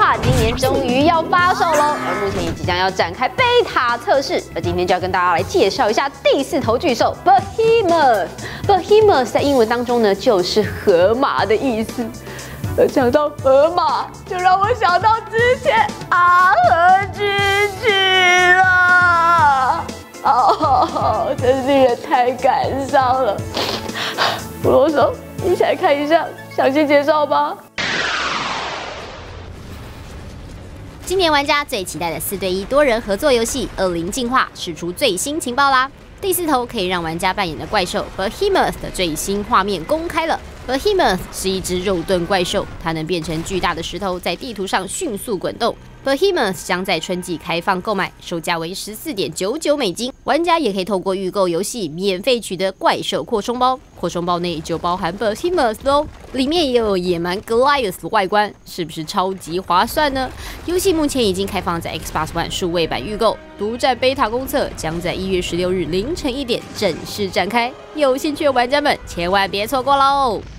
划今年终于要发售喽，而目前也即将要展开贝塔测试。而今天就要跟大家来介绍一下第4头巨兽 Behemoth。Behemoth 在英文当中呢，就是河马的意思。而讲到河马，就让我想到之前阿和剧了。哦，真令人太感伤了。不啰嗦，一起来看一下详细介绍吧。 今年玩家最期待的4对1多人合作游戏《恶灵进化》释出最新情报啦！第4头可以让玩家扮演的怪兽 Behemoth 的最新画面公开了。Behemoth 是一只肉盾怪兽，它能变成巨大的石头，在地图上迅速滚动。Behemoth 将在春季开放购买，售价为14.99美金。玩家也可以透过预购游戏免费取得怪兽扩充包，扩充包内就包含 Behemoth 哦，里面也有野蛮 Goliath 外观，是不是超级划算呢？游戏目前已经开放在 Xbox One 数位版预购，独占贝塔公测将在1月16日凌晨1点正式展开，有兴趣的玩家们千万别错过喽！